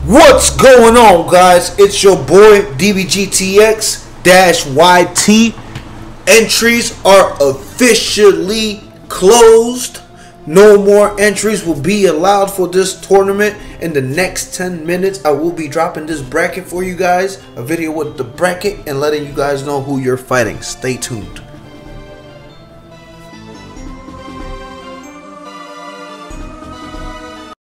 What's going on, guys? It's your boy DBGTX-YT. Entries are officially closed. No more entries will be allowed for this tournament. In the next 10 minutes, I will be dropping this bracket for you guys. A video with the bracket and letting you guys know who you're fighting. Stay tuned.